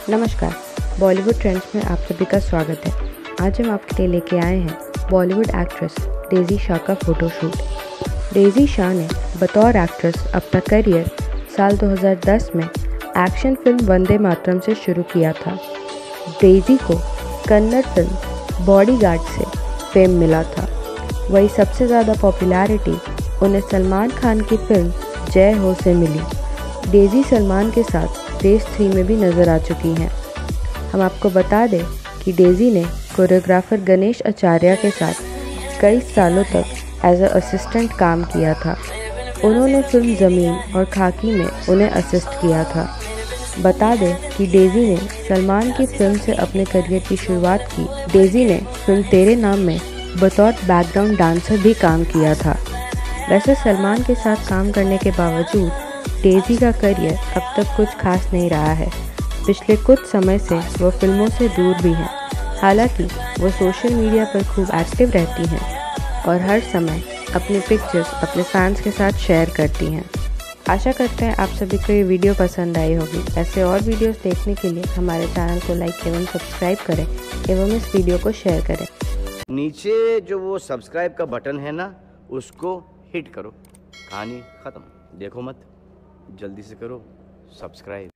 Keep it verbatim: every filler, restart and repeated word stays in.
नमस्कार, बॉलीवुड ट्रेंड्स में आप सभी का स्वागत है। आज हम आपके लिए लेके आए हैं बॉलीवुड एक्ट्रेस डेज़ी शाह का फोटोशूट। डेज़ी शाह ने बतौर एक्ट्रेस अपना करियर साल दो हज़ार दस में एक्शन फिल्म वंदे मातरम से शुरू किया था। डेज़ी को कन्नड़ फिल्म बॉडीगार्ड से फेम मिला था। वही सबसे ज़्यादा पॉपुलैरिटी उन्हें सलमान खान की फिल्म जय हो से मिली। डेज़ी सलमान के साथ रेस थ्री में भी नज़र आ चुकी हैं। हम आपको बता दें कि डेज़ी ने कोरियोग्राफर गणेश आचार्य के साथ कई सालों तक एज अ असिस्टेंट काम किया था। उन्होंने फिल्म ज़मीन और खाकी में उन्हें असिस्ट किया था। बता दें कि डेज़ी ने सलमान की फिल्म से अपने करियर की शुरुआत की। डेज़ी ने फिल्म तेरे नाम में बतौर बैकग्राउंड डांसर भी काम किया था। वैसे सलमान के साथ काम करने के बावजूद डेज़ी का करियर अब तक कुछ खास नहीं रहा है। पिछले कुछ समय से वो फिल्मों से दूर भी हैं। हालांकि वो सोशल मीडिया पर खूब एक्टिव रहती हैं और हर समय अपनी पिक्चर्स अपने फैंस के साथ शेयर करती हैं। आशा करते हैं आप सभी को ये वीडियो पसंद आई होगी। ऐसे और वीडियोस देखने के लिए हमारे चैनल को लाइक एवं सब्सक्राइब करें एवं इस वीडियो को शेयर करें। नीचे जो वो सब्सक्राइब का बटन है ना, उसको हिट करो। कहानी ख़त्म। देखो मत, जल्दी से करो सब्सक्राइब।